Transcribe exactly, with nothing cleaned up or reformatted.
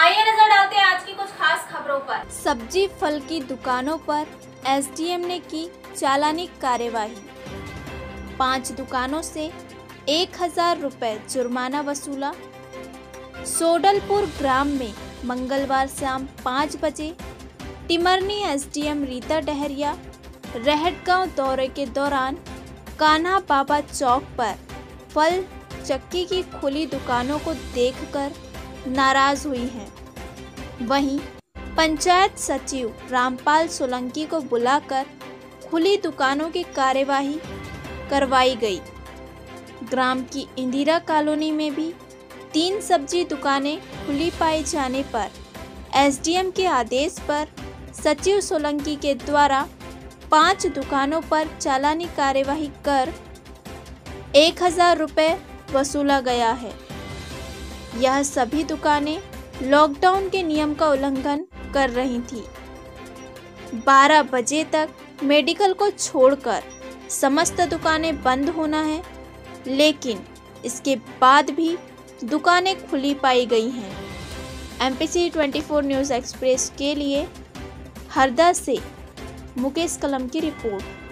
आइए नजर डालते हैं आज की कुछ खास खबरों पर। सब्जी फल की दुकानों पर एसडीएम ने की चालानी कार्यवाही। पांच दुकानों से एक हजार रुपए जुर्माना वसूला। सोडलपुर ग्राम में मंगलवार शाम पाँच बजे टिमरनी एसडीएम रीता डहरिया रहटगांव दौरे के दौरान कान्हा बाबा चौक पर फल चक्की की खुली दुकानों को देखकर नाराज हुई हैं। वहीं पंचायत सचिव रामपाल सोलंकी को बुलाकर खुली दुकानों की कार्यवाही करवाई गई। ग्राम की इंदिरा कॉलोनी में भी तीन सब्जी दुकानें खुली पाए जाने पर एसडीएम के आदेश पर सचिव सोलंकी के द्वारा पांच दुकानों पर चालानी कार्यवाही कर एक हजार रुपये वसूला गया है। यह सभी दुकानें लॉकडाउन के नियम का उल्लंघन कर रही थी। बारह बजे तक मेडिकल को छोड़कर समस्त दुकानें बंद होना है, लेकिन इसके बाद भी दुकानें खुली पाई गई हैं। एमपीसी चौबीस न्यूज़ एक्सप्रेस के लिए हरदा से मुकेश कलम की रिपोर्ट।